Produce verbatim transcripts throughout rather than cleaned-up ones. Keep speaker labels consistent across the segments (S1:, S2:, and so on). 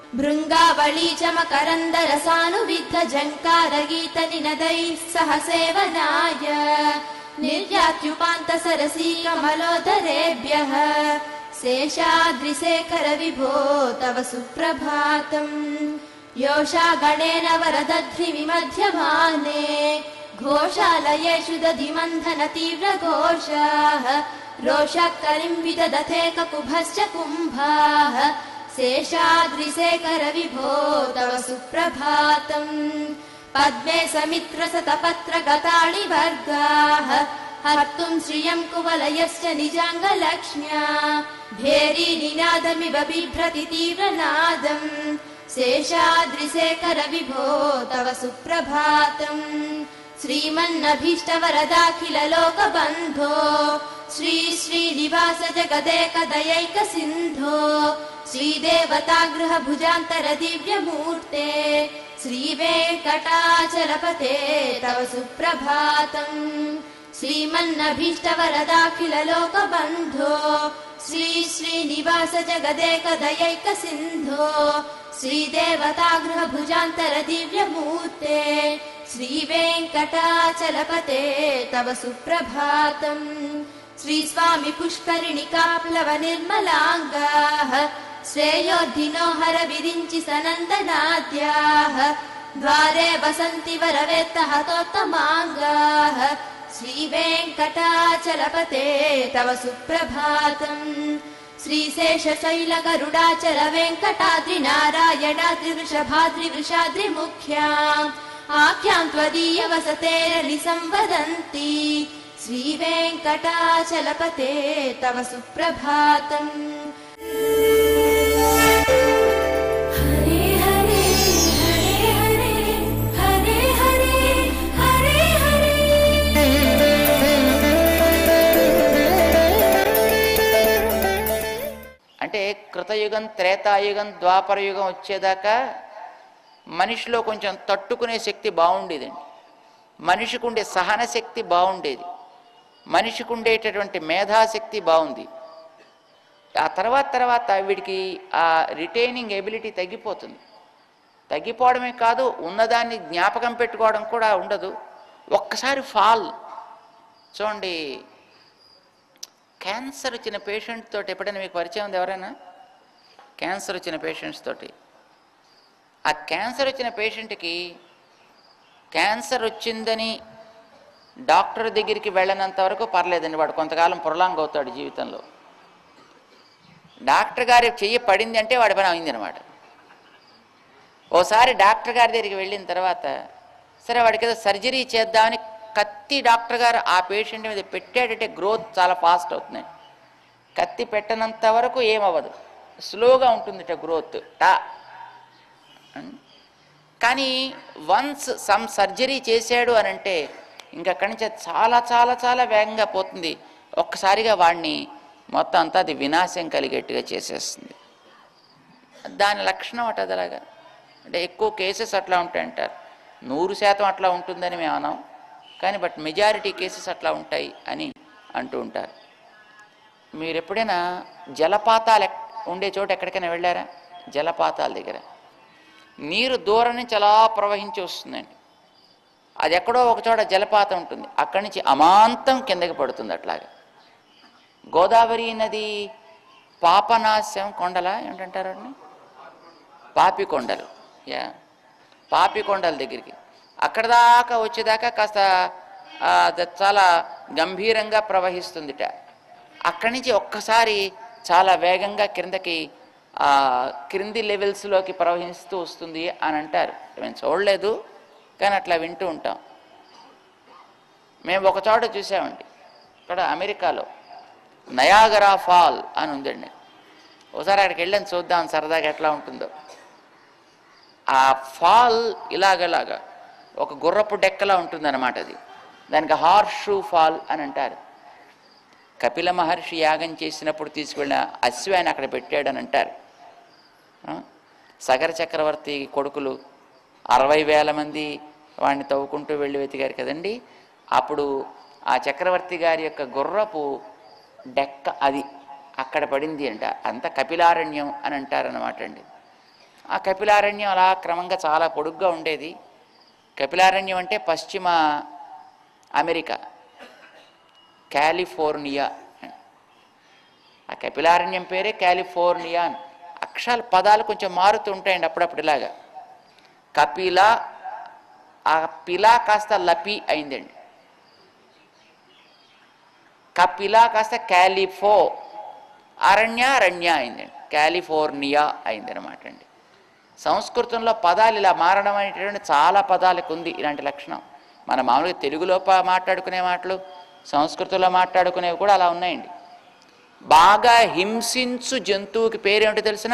S1: భృంగావళీ చమకరందరసానువిద్ధ జంకార గీత నినదైః సహ సేవనాయ నిర్యాత్యుపాంత సరసీ కమలోదరేభ్యః శేషాద్రిశేఖర విభో తవ సుప్రభాతం యోషా గణేన వరదధ్రి విమధ్యమానే ఘోషాలయేషు దధిమంధన తీవ్ర ఘోషాః రోషః కలిం విదధతే కకుభశ్చ కుంభాః శేషాద్రిశేఖర విభో తవ సుప్రభాతం పద్మే సమిత్ర శతపత్ర గతాళి వర్గాః హర్తుం శ్రియం కువలయశ్చ నిజాంగలక్ష్మ్యా భేరీ నినాదమివ బిభ్రతి తీవ్రనాదం శేషాద్రిశేఖర విభో తవ సుప్రభాతం శ్రీమన్నభీష్టవరదాఖిల లోకబంధో శ్రీ శ్రీనివాస జగదేక దయైక సింధో శ్రీదేవతాగృహ భుజాంతర దివ్యమూర్తే శ్రీవేంకటాచలపతే తవ సుప్రభాతం శ్రీమన్నభీష్టవరదాఖిల లోకబంధో శ్రీ శ్రీనివాస జగదేక దయైక సింధో శ్రీదేవతాగృహ భుజాంతర దివ్యమూర్తే శ్రీవేంకటాచలపతే తవ సుప్రభాతం శ్రీ స్వామి పుష్కరిణికాప్లవ నిర్మలాంగాః శ్రేయోర్ధినో హర విరించి సనందనాద్యాః ద్వారే వసంతి వరవేత్త హతోత్తమాంగాః శ్రీవేంకటాచలపతే తవ సుప్రభాతం శ్రీశేషశైల గరుడాచల వెంకటాద్రి నారాయణాద్రి వృషభాద్రి వృషాద్రి ముఖ్యాం ఆఖ్యాం త్వదీయ వసతేరలి సంవదంతి శ్రీవేంకటాచలపతే తవ సుప్రభాతం
S2: అంటే కృతయుగం త్రేతాయుగం ద్వాపరయుగం వచ్చేదాకా మనిషిలో కొంచెం తట్టుకునే శక్తి బాగుండేదండి. మనిషికి ఉండే సహన శక్తి బాగుండేది, మనిషికి ఉండేటటువంటి మేధాశక్తి బాగుంది. ఆ తర్వాత తర్వాత వీడికి ఆ రిటైనింగ్ ఎబిలిటీ తగ్గిపోతుంది. తగ్గిపోవడమే కాదు, ఉన్నదాన్ని జ్ఞాపకం పెట్టుకోవడం కూడా ఉండదు. ఒక్కసారి ఫాల్ చూడండి, క్యాన్సర్ వచ్చిన పేషెంట్ తోటి ఎప్పుడైనా మీకు పరిచయం ఉంది? ఎవరైనా క్యాన్సర్ వచ్చిన పేషెంట్స్ తోటి, ఆ క్యాన్సర్ వచ్చిన పేషెంట్కి క్యాన్సర్ వచ్చిందని డాక్టర్ దగ్గరికి వెళ్ళనంత వరకు పర్లేదండి, వాడు కొంతకాలం ప్రొలాంగ్ అవుతాడు జీవితంలో. డాక్టర్ గారి చెయ్యి పడింది అంటే వాడి పని అయింది అనమాట. ఓసారి డాక్టర్ గారి దగ్గరికి వెళ్ళిన తర్వాత సరే వాడికి ఏదో సర్జరీ చేద్దామని కత్తి డాక్టర్ గారు ఆ పేషెంట్ మీద పెట్టాడంటే గ్రోత్ చాలా ఫాస్ట్ అవుతుంది. కత్తి పెట్టనంత వరకు ఏమవ్వదు, స్లోగా ఉంటుందిట గ్రోత్ టా. కానీ వన్స్ సమ్ సర్జరీ చేశాడు అని అంటే ఇంకక్కడి నుంచి చాలా చాలా చాలా వేగంగా పోతుంది. ఒక్కసారిగా వాడిని మొత్తం అంతా అది వినాశం కలిగేట్టుగా చేసేస్తుంది. దాని లక్షణం అట అదలాగా. అంటే ఎక్కువ కేసెస్ అట్లా ఉంటాయంటారు. నూరు శాతం అట్లా ఉంటుందని మేము అన్నాం, కానీ బట్ మెజారిటీ కేసెస్ అట్లా ఉంటాయి అని అంటూ ఉంటారు. మీరు ఎప్పుడైనా జలపాతాలు ఉండే చోట ఎక్కడికైనా వెళ్ళారా? జలపాతాల దగ్గర నీరు దూరం నుంచి అలా ప్రవహించి వస్తుందండి. అది ఎక్కడో ఒక చోట జలపాతం ఉంటుంది, అక్కడి నుంచి అమాంతం కిందకి పడుతుంది. అట్లాగా గోదావరి నది పాపనాశం కొండల ఏమిటంటారు అండి, పాపి కొండలు, యా పాపి కొండల దగ్గరికి అక్కడ దాకా వచ్చేదాకా కాస్త చాలా గంభీరంగా ప్రవహిస్తుందిట. అక్కడి నుంచి ఒక్కసారి చాలా వేగంగా క్రిందకి క్రింది లెవెల్స్లోకి ప్రవహిస్తూ వస్తుంది అని అంటారు. మేము చూడలేదు కానీ అట్లా వింటూ ఉంటాం. మేము ఒక చోట చూసామండి, ఇక్కడ అమెరికాలో నయాగరా ఫాల్ అని ఉందండి. ఒకసారి అక్కడికి వెళ్ళని చూద్దాం సరదాగా ఎట్లా ఉంటుందో. ఆ ఫాల్ ఇలాగలాగా ఒక గుర్రపు డెక్కలా ఉంటుందన్నమాట. అది దానికి హార్స్ షూ ఫాల్ అని అంటారు. కపిల మహర్షి యాగం చేసినప్పుడు తీసుకువెళ్ళిన అశ్వాన్ని అక్కడ పెట్టాడని అంటారు. సగర చక్రవర్తి కొడుకులు అరవై వేల మంది వాడిని తవ్వుకుంటూ వెళ్ళి వెతికారు కదండి. అప్పుడు ఆ చక్రవర్తి గారి యొక్క గుర్రపు డెక్క అది అక్కడ పడింది అంట. అంత కపిలారణ్యం అని అంటారన్నమాట అండి. ఆ కపిలారణ్యం అలా క్రమంగా చాలా పొడుగ్గా ఉండేది. కపిలారణ్యం అంటే పశ్చిమ అమెరికా, కాలిఫోర్నియా. ఆ కపిలారణ్యం పేరే కాలిఫోర్నియా. అక్షరాల పదాలు కొంచెం మారుతూ ఉంటాయండి అప్పుడప్పుడు. ఇలాగా కపిల, ఆ పిలా కాస్త లపి అయిందండి. కపిల కాస్త కాలిఫో, అరణ్య అరణ్య అయిందండి, కాలిఫోర్నియా అయిందనమాట అండి. సంస్కృతంలో పదాలు ఇలా మారడం అనేటటువంటి చాలా పదాలకు ఉంది ఇలాంటి లక్షణం. మన మామూలుగా తెలుగులో మాట్లాడుకునే మాటలు, సంస్కృతంలో మాట్లాడుకునేవి కూడా అలా ఉన్నాయండి. బాగా హింసించు జంతువుకి పేరేమిటో తెలిసిన?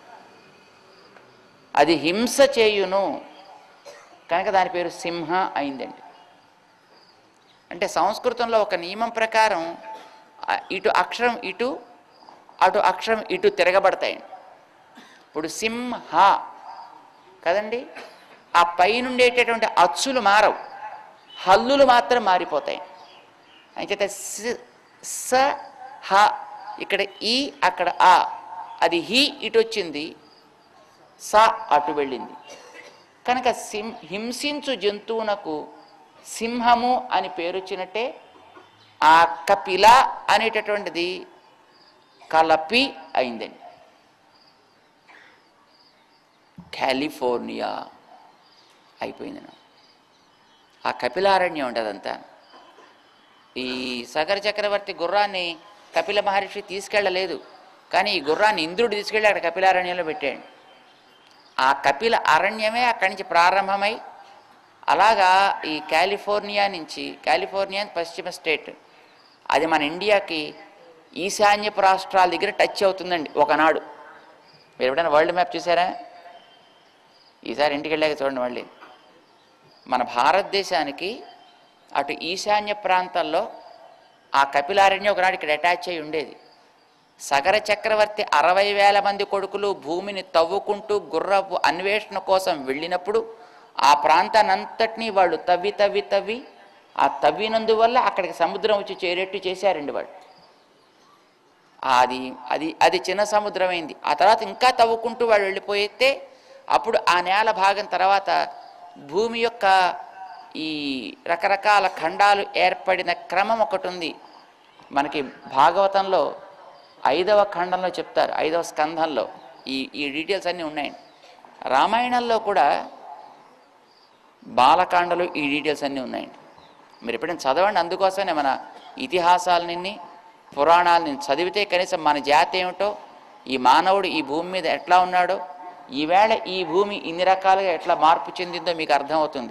S2: అది హింస చేయును కనుక దాని పేరు సింహ అయిందండి. అంటే సంస్కృతంలో ఒక నియమం ప్రకారం ఇటు అక్షరం ఇటు, అటు అక్షరం ఇటు తిరగబడతాయండి. ఇప్పుడు సింహ కదండి, ఆ పైనుండేటటువంటి అచ్చులు మారవు, హల్లులు మాత్రం మారిపోతాయి. అయితే స హ, ఇక్కడ ఈ అక్కడ ఆ, అది హి ఇటు వచ్చింది, స అటు వెళ్ళింది కనుక సింహ హింసించు జంతువునకు సింహము అని పేరు వచ్చినట్టే ఆ కపిల అనేటటువంటిది కలపి అయిందండి. కాలిఫోర్నియా అయిపోయింది. ఆ కపిలారణ్యం ఉంటుంది అదంతా. ఈ సగర చక్రవర్తి గుర్రాన్ని కపిల మహర్షి తీసుకెళ్ళలేదు, కానీ ఈ గుర్రాన్ని ఇంద్రుడు తీసుకెళ్ళి అక్కడ కపిలారణ్యంలో పెట్టాడు. ఆ కపిల అరణ్యమే అక్కడి నుంచి ప్రారంభమై అలాగా ఈ కాలిఫోర్నియా నుంచి, కాలిఫోర్నియా పశ్చిమ స్టేట్, అది మన ఇండియాకి ఈశాన్యపు రాష్ట్రాల దగ్గర టచ్ అవుతుందండి ఒకనాడు. మీరు ఎప్పుడైనా వరల్డ్ మ్యాప్ చూసారా? ఈసారి ఇంటికి వెళ్ళాక చూడండి. మళ్ళీ మన భారతదేశానికి అటు ఈశాన్య ప్రాంతాల్లో ఆ కపిలారణ్యం ఒకనాడు ఇక్కడ అటాచ్ అయి ఉండేది. సగర చక్రవర్తి అరవై వేల మంది కొడుకులు భూమిని తవ్వుకుంటూ గుర్రపు అన్వేషణ కోసం వెళ్ళినప్పుడు ఆ ప్రాంతాన్నంతటినీ వాళ్ళు తవ్వి తవ్వి తవ్వి ఆ తవ్వినందువల్ల అక్కడికి సముద్రం వచ్చి చేరేట్టు చేశారండి వాళ్ళు. అది అది అది చిన్న సముద్రమైంది. ఆ తర్వాత ఇంకా తవ్వుకుంటూ వాళ్ళు వెళ్ళిపోయితే అప్పుడు ఆ నేల భాగం తర్వాత భూమి యొక్క ఈ రకరకాల ఖండాలు ఏర్పడిన క్రమం ఒకటి ఉంది. మనకి భాగవతంలో ఐదవ ఖండంలో చెప్తారు, ఐదవ స్కంధంలో ఈ ఈ డీటెయిల్స్ అన్నీ ఉన్నాయండి. రామాయణంలో కూడా బాలకాండలో ఈ డీటెయిల్స్ అన్నీ ఉన్నాయండి. మీరు ఎప్పుడైనా చదవండి. అందుకోసమే మన ఇతిహాసాలని పురాణాలని చదివితే కనీసం మన జాతి ఏమిటో, ఈ మానవుడు ఈ భూమి మీద ఎట్లా ఉన్నాడో, ఈవేళ ఈ భూమి ఇన్ని రకాలుగా ఎట్లా మార్పు చెందిందో మీకు అర్థమవుతుంది.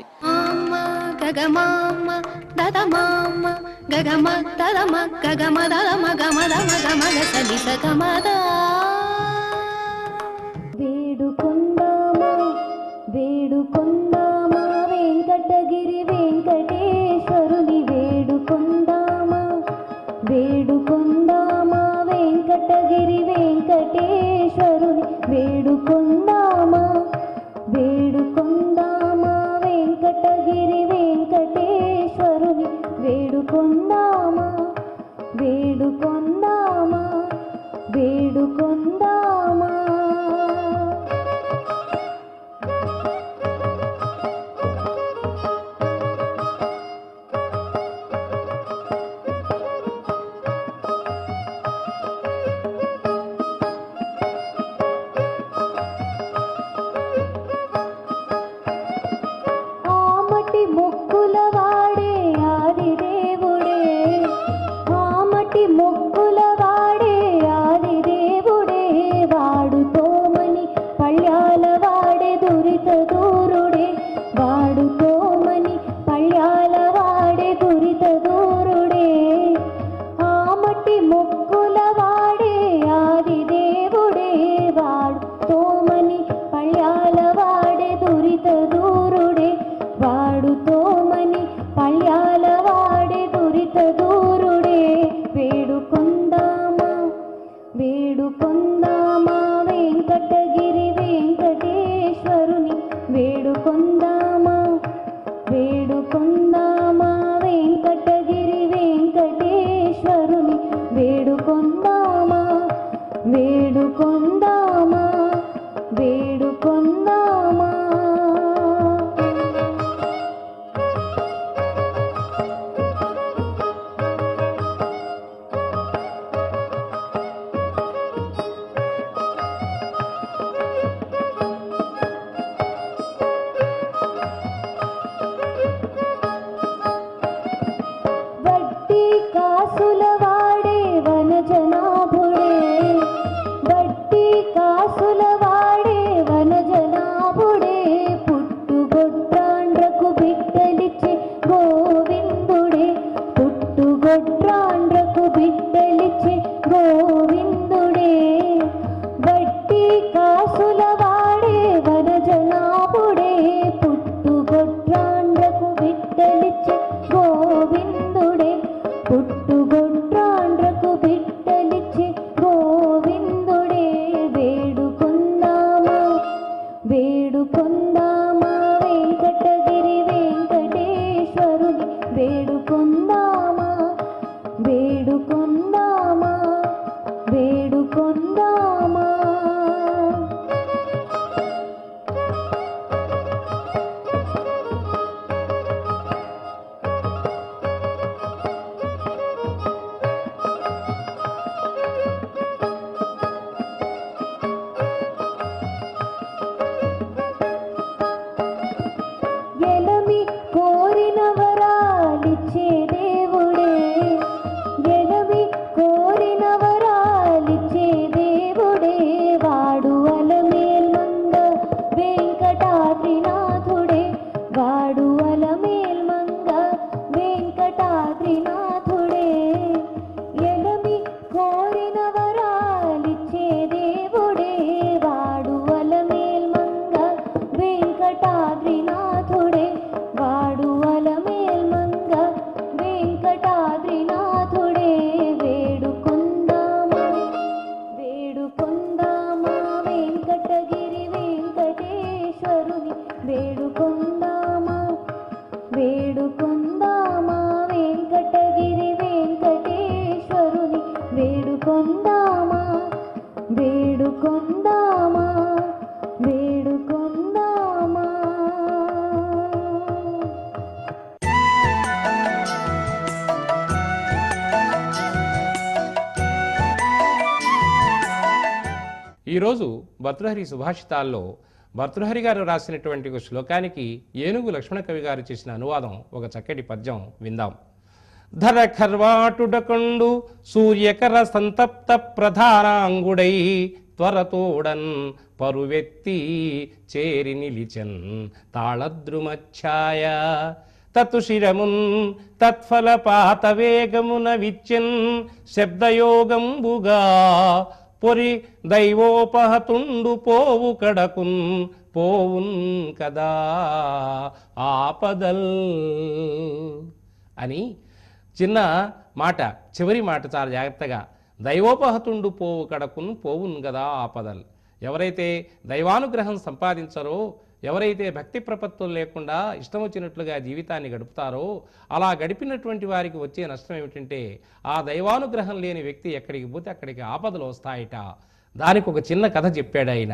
S3: వేడుకొందామా వేడుకొందామా వెంకటగిరి వెంకటేశ్వరుని వేడుకొందామా వేడుకొందామా వెంకటగిరి వెంకటేశ్వరుని వేడుకొందామా వేడుకొందామా వెంకటగిరి వెంకటేశ్వరుని వేడుకొందామా వేడుకొందామా వేడుకొందామా. వేడుకొందామా వెంకటగిరి వెంకటేశ్వరుని వేడు వేడుకొందామా వెంకటగిరి వెంకటేశ్వరుని వేడుకొందామా వేడుకొందామా వేడుకొందామా ఎలమి కోరిన వరాలిచ్చే దేవుడే ఎలమి కోరిన వరాలిచ్చే దేవుడే వాడు అలమేల్మంగ వెంకటాద్రినాథుడే వాడు అలమేల్మంగ వెంకటాద్రినాథుడే ఎలమి కోరిన వరాలిచ్చే దేవుడే వాడు అలమేల్మంగ వెంకటాద్రినాథుడే వాడు అలమేల్మంగ వెంకటాద్రినాథుడే వేడుకొందామా వేడుకొందామా వెంకటగిరి వెంకటేశ్వరుని వేడుకొందామా వేడుకొందామా వెంకటగిరి వెంకటేశ్వరుని వేడుకొందామా వేడుకొందామా వేడుకొందామా
S4: ఈరోజు భర్తృహరి సుభాషితాల్లో భర్తృహరి గారు రాసినటువంటి ఒక శ్లోకానికి ఏనుగు లక్ష్మణ కవి గారు చేసిన అనువాదం ఒక చక్కటి పద్యం విందాం. ధర ఖర్వాటుడకొండు సూర్యకర సంతప్త ప్రధానాంగుడై త్వరతోడన్ పరువెత్తి చేరి నిలిచెన్ తాళద్రుమఛాయ తతుశిరమున్ తత్ఫలపాత వేగమున విచ్చెన్ శబ్దయోగంబుగా పొరి దైవోపహతుండు పోవు కడకున్ పోవున్ కదా ఆపదల్ అని చిన్న మాట, చివరి మాట చాలా జాగ్రత్తగా, దైవోపహతుండు పోవు కడకున్ పోవున్ కదా ఆపదల్. ఎవరైతే దైవానుగ్రహం సంపాదించరో, ఎవరైతే భక్తి ప్రపత్తులు లేకుండా ఇష్టం వచ్చినట్లుగా జీవితాన్ని గడుపుతారో, అలా గడిపినటువంటి వారికి వచ్చే నష్టం ఏమిటంటే ఆ దైవానుగ్రహం లేని వ్యక్తి ఎక్కడికి పోతే అక్కడికి ఆపదలు వస్తాయిట. దానికి ఒక చిన్న కథ చెప్పాడు ఆయన.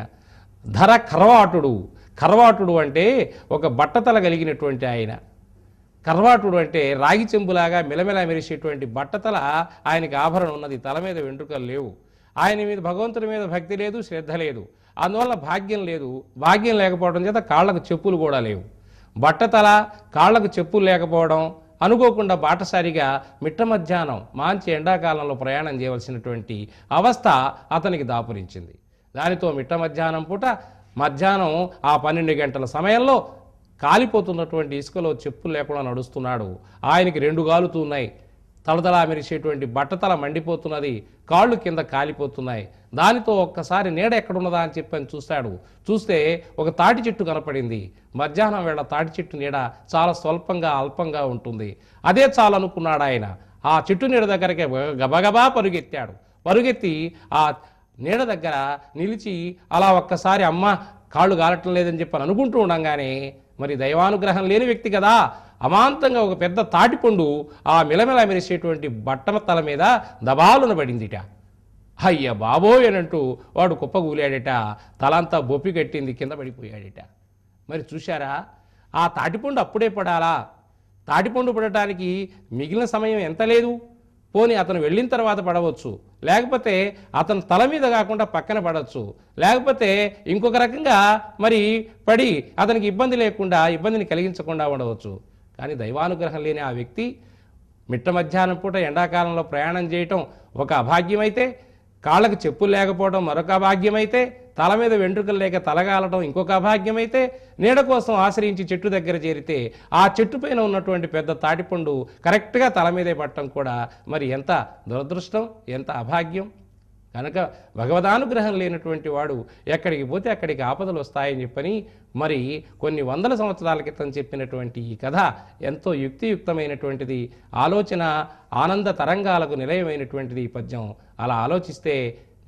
S4: ధర కర్వాటుడు. కర్వాటుడు అంటే ఒక బట్టతల కలిగినటువంటి ఆయన. కర్వాటుడు అంటే రాగి చెంబులాగా మిలమిల మెరిసేటువంటి బట్టతల ఆయనకి ఆభరణం ఉన్నది, తల మీద వెంట్రుకలు లేవు. ఆయన మీద భగవంతుడి మీద భక్తి లేదు, శ్రద్ధ లేదు, అందువల్ల భాగ్యం లేదు. భాగ్యం లేకపోవడం చేత కాళ్లకు చెప్పులు కూడా లేవు. బట్టతల, కాళ్లకు చెప్పులు లేకపోవడం, అనుకోకుండా బాటసారిగా మిట్ట మధ్యాహ్నం మంచి ఎండాకాలంలో ప్రయాణం చేయవలసినటువంటి అవస్థ అతనికి దాపురించింది. దానితో మిట్ట మధ్యాహ్నం పూట మధ్యాహ్నం ఆ పన్నెండు గంటల సమయంలో కాలిపోతున్నటువంటి ఇసుకలో చెప్పులు లేకుండా నడుస్తున్నాడు. ఆయనకి రెండు గాలుతున్నాయి, తలతలా మెరిసేటువంటి బట్టతల మండిపోతున్నది, కాళ్ళు కింద కాలిపోతున్నాయి. దానితో ఒక్కసారి నీడ ఎక్కడున్నదా అని చెప్పని చూశాడు. చూస్తే ఒక తాటి చెట్టు కనపడింది. మధ్యాహ్నం వేళ తాటి చెట్టు నీడ చాలా స్వల్పంగా అల్పంగా ఉంటుంది. అదే చాలనుకున్నాడు ఆయన. ఆ చెట్టు నీడ దగ్గరికి గబగబా పరుగెత్తాడు. పరుగెత్తి ఆ నీడ దగ్గర నిలిచి అలా ఒక్కసారి అమ్మ కాళ్ళు గాలటం లేదని చెప్పని అనుకుంటూ ఉండగానే, మరి దైవానుగ్రహం లేని వ్యక్తి కదా, అమాంతంగా ఒక పెద్ద తాటిపండు ఆ మిలమిల మెరిసేటువంటి బట్టల తల మీద దబాలున పడిందిట. అయ్య బాబోయ్ అనంటూ వాడు కుప్పగూలాడట. తలంతా బొప్పి కట్టింది, కింద పడిపోయాడట. మరి చూశారా, ఆ తాటిపండు అప్పుడే పడాలా? తాటిపండు పడటానికి మిగిలిన సమయం ఎంత లేదు. పోనీ అతను వెళ్ళిన తర్వాత పడవచ్చు, లేకపోతే అతను తల మీద కాకుండా పక్కన పడవచ్చు, లేకపోతే ఇంకొక రకంగా మరి పడి అతనికి ఇబ్బంది లేకుండా, ఇబ్బందిని కలిగించకుండా ఉండవచ్చు. కానీ దైవానుగ్రహం లేని ఆ వ్యక్తి మిట్ట మధ్యాహ్నం పూట ఎండాకాలంలో ప్రయాణం చేయటం ఒక అభాగ్యమైతే, కాళ్ళకు చెప్పులు లేకపోవడం మరొక అభాగ్యమైతే, తల మీద వెంట్రుకలు లేక తలగాలటం ఇంకొక అభాగ్యమైతే, నీడ కోసం ఆశ్రయించి చెట్టు దగ్గర చేరితే ఆ చెట్టు పైన ఉన్నటువంటి పెద్ద తాటిపండు కరెక్ట్గా తల మీదే పట్టడం కూడా మరి ఎంత దురదృష్టం, ఎంత అభాగ్యం. కనుక భగవదానుగ్రహం లేనటువంటి వాడు ఎక్కడికి పోతే అక్కడికి ఆపదలు వస్తాయని చెప్పని మరి కొన్ని వందల సంవత్సరాల క్రితం చెప్పినటువంటి ఈ కథ ఎంతో యుక్తియుక్తమైనటువంటిది, ఆలోచన ఆనంద తరంగాలకు నిలయమైనటువంటిది ఈ పద్యం. అలా ఆలోచిస్తే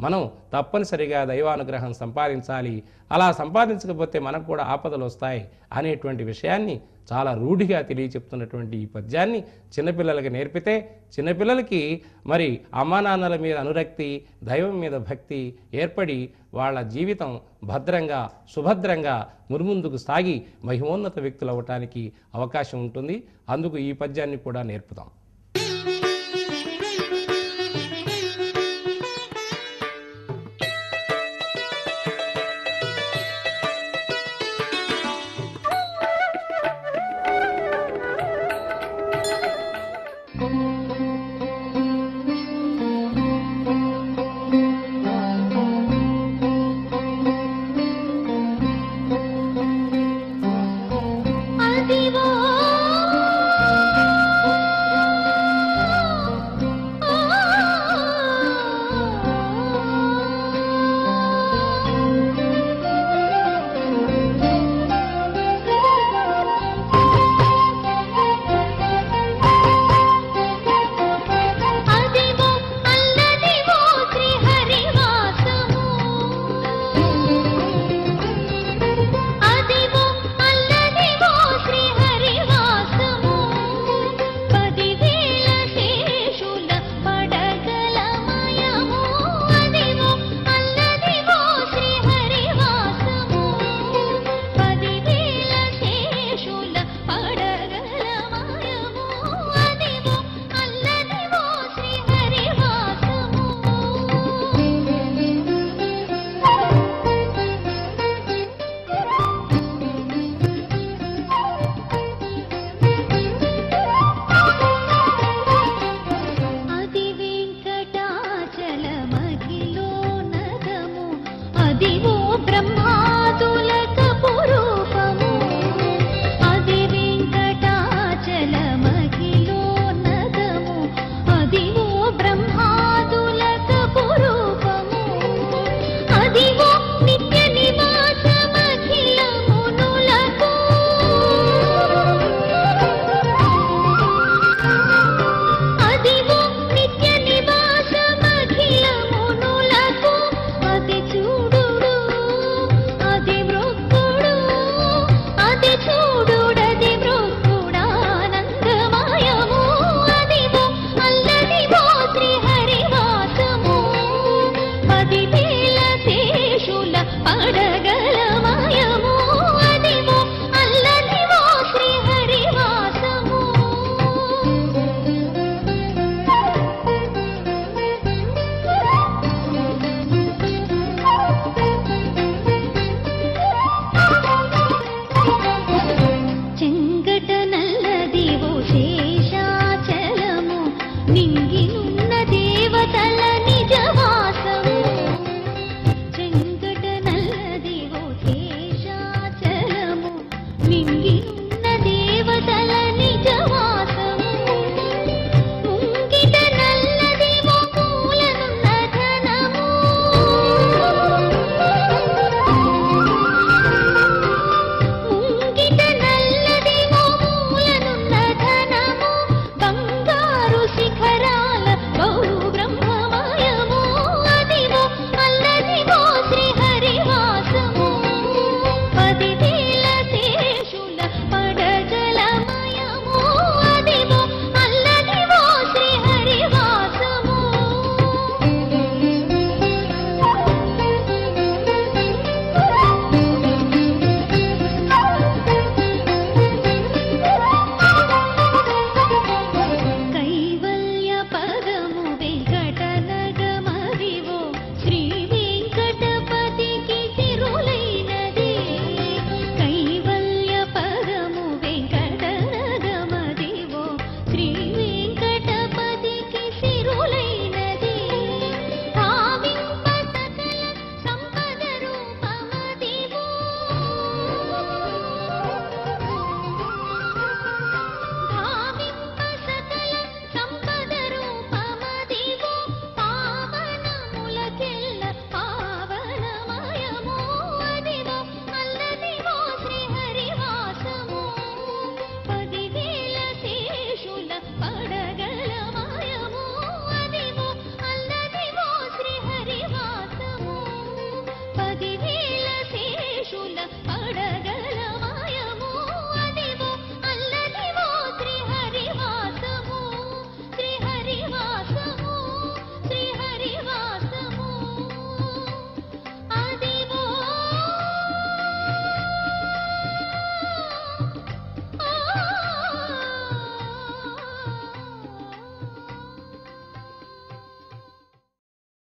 S4: మనం తప్పనిసరిగా దైవానుగ్రహం సంపాదించాలి. అలా సంపాదించకపోతే మనకు కూడా ఆపదలు వస్తాయి అనేటువంటి విషయాన్ని చాలా రూఢిగా తెలియచెప్తున్నటువంటి ఈ పద్యాన్ని చిన్నపిల్లలకి నేర్పితే చిన్నపిల్లలకి మరి అమ్మా నాన్నల మీద అనురక్తి, దైవం మీద భక్తి ఏర్పడి వాళ్ళ జీవితం భద్రంగా సుభద్రంగా మురుముందుకు సాగి మహిమోన్నత వ్యక్తులు అవ్వటానికి అవకాశం ఉంటుంది. అందుకు ఈ పద్యాన్ని కూడా నేర్పుతాం.